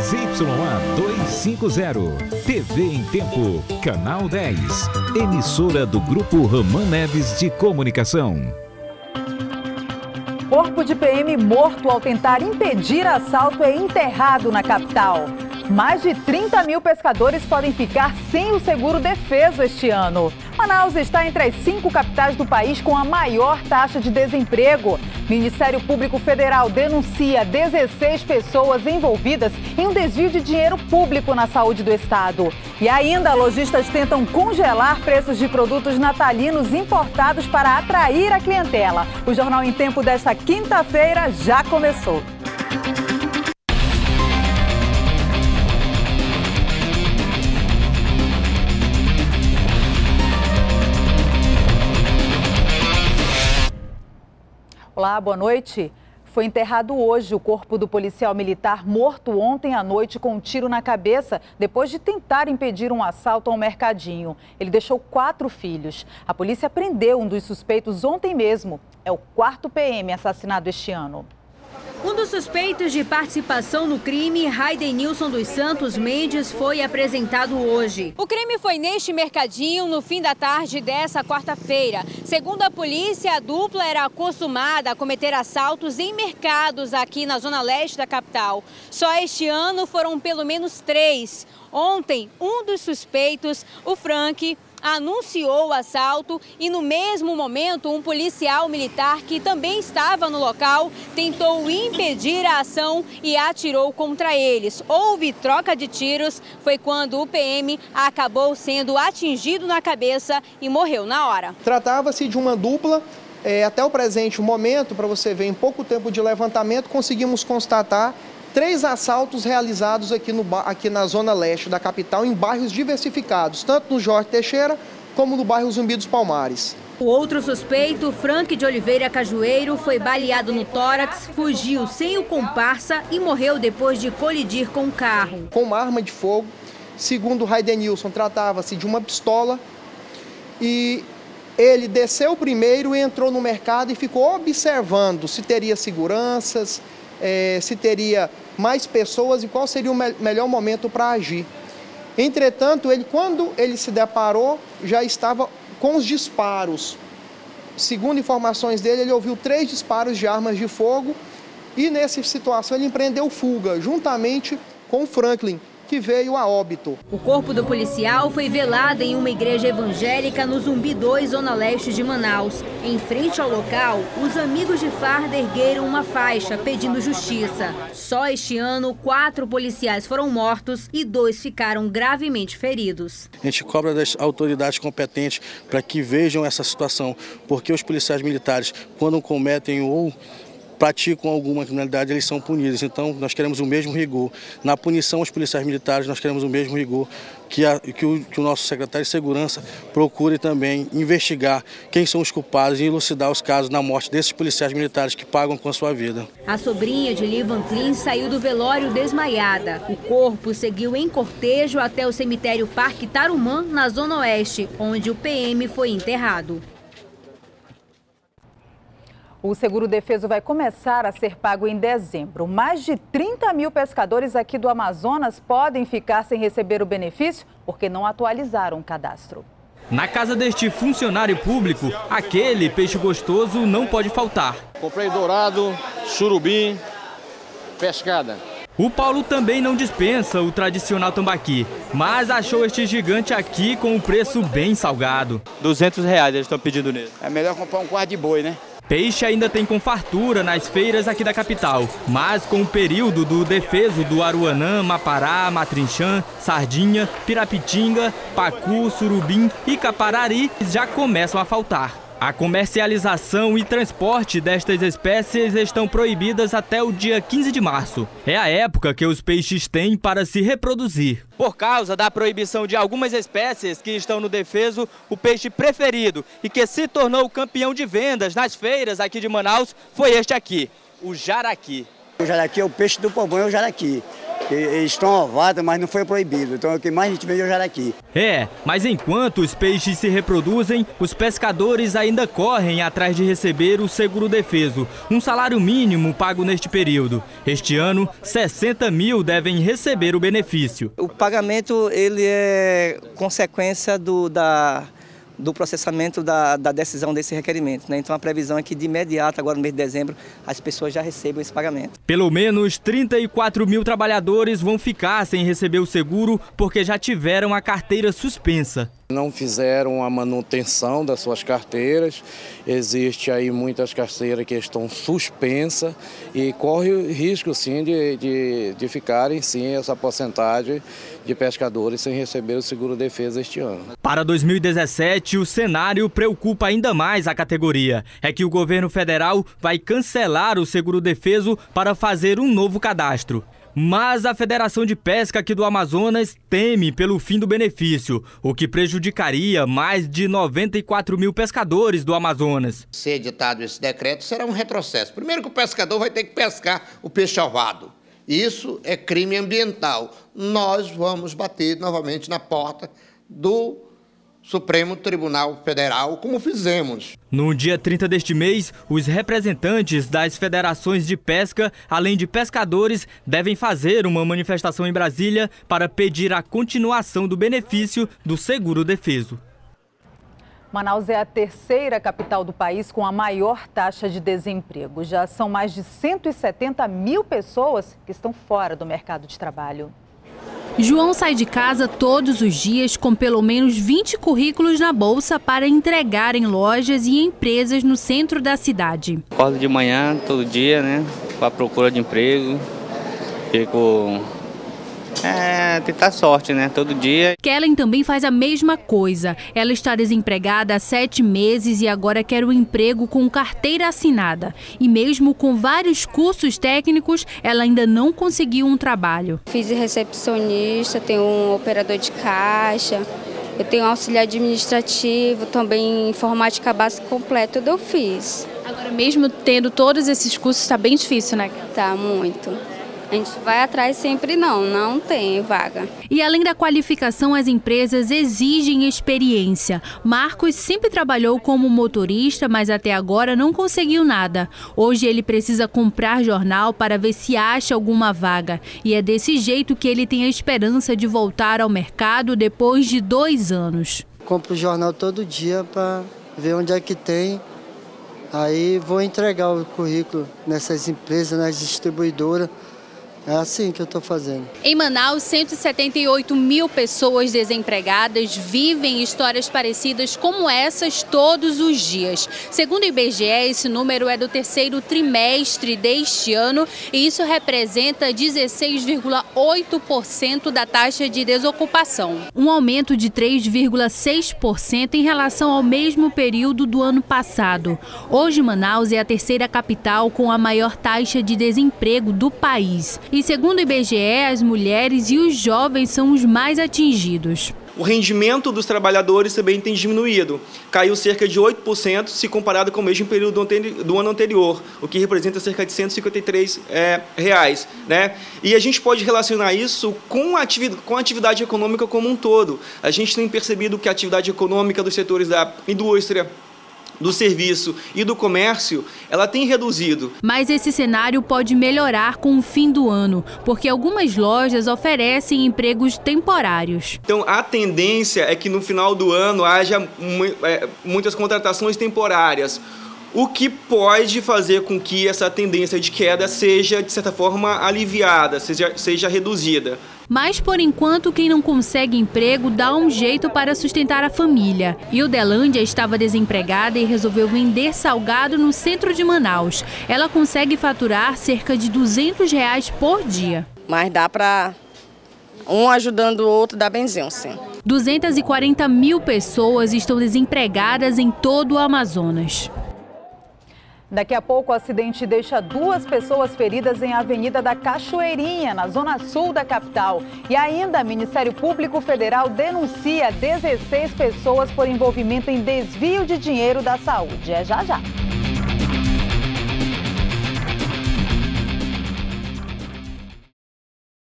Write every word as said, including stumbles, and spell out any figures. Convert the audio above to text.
Y A duzentos e cinquenta, T V em Tempo, Canal dez, emissora do Grupo Roman Neves de Comunicação. Corpo de P M morto ao tentar impedir assalto é enterrado na capital. Mais de trinta mil pescadores podem ficar sem o seguro defeso este ano. Manaus está entre as cinco capitais do país com a maior taxa de desemprego. Ministério Público Federal denuncia dezesseis pessoas envolvidas em um desvio de dinheiro público na saúde do estado. E ainda, lojistas tentam congelar preços de produtos natalinos importados para atrair a clientela. O Jornal em Tempo desta quinta-feira já começou. Olá, boa noite. Foi enterrado hoje o corpo do policial militar morto ontem à noite com um tiro na cabeça depois de tentar impedir um assalto ao mercadinho. Ele deixou quatro filhos. A polícia prendeu um dos suspeitos ontem mesmo. É o quarto P M assassinado este ano. Um dos suspeitos de participação no crime, Raidenilson dos Santos Mendes, foi apresentado hoje. O crime foi neste mercadinho no fim da tarde dessa quarta-feira. Segundo a polícia, a dupla era acostumada a cometer assaltos em mercados aqui na zona leste da capital. Só este ano foram pelo menos três. Ontem, um dos suspeitos, o Frank, anunciou o assalto e no mesmo momento um policial militar que também estava no local tentou impedir a ação e atirou contra eles. Houve troca de tiros, foi quando o P M acabou sendo atingido na cabeça e morreu na hora. Tratava-se de uma dupla. É, até o presente momento, para você ver, em pouco tempo de levantamento, conseguimos constatar três assaltos realizados aqui, no, aqui na zona leste da capital, em bairros diversificados, tanto no Jorge Teixeira como no bairro Zumbi dos Palmares. O outro suspeito, Frank de Oliveira Cajueiro, foi baleado no tórax, fugiu sem o comparsa e morreu depois de colidir com o carro. Com uma arma de fogo, segundo o Raidenilson, tratava-se de uma pistola e ele desceu primeiro e entrou no mercado e ficou observando se teria seguranças, é, se teria mais pessoas e qual seria o me melhor momento para agir. Entretanto, ele, quando ele se deparou, já estava com os disparos. Segundo informações dele, ele ouviu três disparos de armas de fogo e nessa situação ele empreendeu fuga, juntamente com o Franklin, que veio a óbito. O corpo do policial foi velado em uma igreja evangélica no Zumbi dois, zona leste de Manaus. Em frente ao local, os amigos de farda ergueram uma faixa pedindo justiça. Só este ano, quatro policiais foram mortos e dois ficaram gravemente feridos. A gente cobra das autoridades competentes para que vejam essa situação, porque os policiais militares, quando cometem ou praticam alguma criminalidade, eles são punidos. Então, nós queremos o mesmo rigor. Na punição aos policiais militares, nós queremos o mesmo rigor que, a, que, o, que o nosso secretário de Segurança procure também investigar quem são os culpados e elucidar os casos na morte desses policiais militares que pagam com a sua vida. A sobrinha de Livan Klin saiu do velório desmaiada. O corpo seguiu em cortejo até o cemitério Parque Tarumã, na Zona Oeste, onde o P M foi enterrado. O seguro defeso vai começar a ser pago em dezembro. Mais de trinta mil pescadores aqui do Amazonas podem ficar sem receber o benefício porque não atualizaram o cadastro. Na casa deste funcionário público, aquele peixe gostoso não pode faltar. Comprei dourado, surubim, pescada. O Paulo também não dispensa o tradicional tambaqui, mas achou este gigante aqui com um preço bem salgado. duzentos reais eles estão pedindo nele. É melhor comprar um quarto de boi, né? Peixe ainda tem com fartura nas feiras aqui da capital, mas com o período do defeso do aruanã, mapará, matrinchã, sardinha, pirapitinga, pacu, surubim e caparari já começam a faltar. A comercialização e transporte destas espécies estão proibidas até o dia quinze de março. É a época que os peixes têm para se reproduzir. Por causa da proibição de algumas espécies que estão no defeso, o peixe preferido e que se tornou campeão de vendas nas feiras aqui de Manaus foi este aqui, o jaraqui. O jaraqui é o peixe do povão, é o jaraqui. Eles estão ovados, mas não foi proibido. Então o que mais a gente vê é o jaraqui. É, mas enquanto os peixes se reproduzem, os pescadores ainda correm atrás de receber o seguro-defeso, um salário mínimo pago neste período. Este ano, sessenta mil devem receber o benefício. O pagamento ele é consequência do, da, do processamento da, da decisão desse requerimento, né? Então a previsão é que de imediato, agora no mês de dezembro, as pessoas já recebam esse pagamento. Pelo menos trinta e quatro mil trabalhadores vão ficar sem receber o seguro porque já tiveram a carteira suspensa. Não fizeram a manutenção das suas carteiras, existe aí muitas carteiras que estão suspensas e corre o risco sim de, de, de ficarem sim essa porcentagem de pescadores sem receber o seguro-defesa este ano. Para dois mil e dezessete, o cenário preocupa ainda mais a categoria. É que o governo federal vai cancelar o seguro-defeso para fazer um novo cadastro. Mas a Federação de Pesca aqui do Amazonas teme pelo fim do benefício, o que prejudicaria mais de noventa e quatro mil pescadores do Amazonas. Se editado esse decreto, será um retrocesso. Primeiro que o pescador vai ter que pescar o peixe alvado. Isso é crime ambiental. Nós vamos bater novamente na porta do Supremo Tribunal Federal, como fizemos. No dia trinta deste mês, os representantes das federações de pesca, além de pescadores, devem fazer uma manifestação em Brasília para pedir a continuação do benefício do seguro-defeso. Manaus é a terceira capital do país com a maior taxa de desemprego. Já são mais de cento e setenta mil pessoas que estão fora do mercado de trabalho. João sai de casa todos os dias com pelo menos vinte currículos na bolsa para entregar em lojas e empresas no centro da cidade. Acordo de manhã, todo dia, né, para a procura de emprego. Fico... É, tentar sorte, né, todo dia. Kellen também faz a mesma coisa. Ela está desempregada há sete meses e agora quer um emprego com carteira assinada. E mesmo com vários cursos técnicos, ela ainda não conseguiu um trabalho. Fiz recepcionista, tenho um operador de caixa, eu tenho auxiliar administrativo, também informática básica completa, tudo eu fiz. Agora, mesmo tendo todos esses cursos, está bem difícil, né? Tá, muito. A gente vai atrás sempre não, não tem vaga. E além da qualificação, as empresas exigem experiência. Marcos sempre trabalhou como motorista, mas até agora não conseguiu nada. Hoje ele precisa comprar jornal para ver se acha alguma vaga. E é desse jeito que ele tem a esperança de voltar ao mercado depois de dois anos. Compro o jornal todo dia para ver onde é que tem. Aí vou entregar o currículo nessas empresas, nas distribuidoras. É assim que eu estou fazendo. Em Manaus, cento e setenta e oito mil pessoas desempregadas vivem histórias parecidas como essas todos os dias. Segundo o I B G E, esse número é do terceiro trimestre deste ano e isso representa dezesseis vírgula oito por cento da taxa de desocupação. Um aumento de três vírgula seis por cento em relação ao mesmo período do ano passado. Hoje, Manaus é a terceira capital com a maior taxa de desemprego do país. E segundo o I B G E, as mulheres e os jovens são os mais atingidos. O rendimento dos trabalhadores também tem diminuído. Caiu cerca de oito por cento se comparado com o mesmo período do ano anterior, o que representa cerca de cento e cinquenta e três é, reais. Né? E a gente pode relacionar isso com a, atividade, com a atividade econômica como um todo. A gente tem percebido que a atividade econômica dos setores da indústria, do serviço e do comércio, ela tem reduzido. Mas esse cenário pode melhorar com o fim do ano, porque algumas lojas oferecem empregos temporários. Então, a tendência é que no final do ano haja muitas contratações temporárias, o que pode fazer com que essa tendência de queda seja, de certa forma, aliviada, seja, seja reduzida. Mas, por enquanto, quem não consegue emprego dá um jeito para sustentar a família. Hildelândia estava desempregada e resolveu vender salgado no centro de Manaus. Ela consegue faturar cerca de duzentos reais por dia. Mas dá para um ajudando o outro, dá benzinho, sim. duzentas e quarenta mil pessoas estão desempregadas em todo o Amazonas. Daqui a pouco, o acidente deixa duas pessoas feridas em Avenida da Cachoeirinha, na zona sul da capital. E ainda, o Ministério Público Federal denuncia dezesseis pessoas por envolvimento em desvio de dinheiro da saúde. É já já.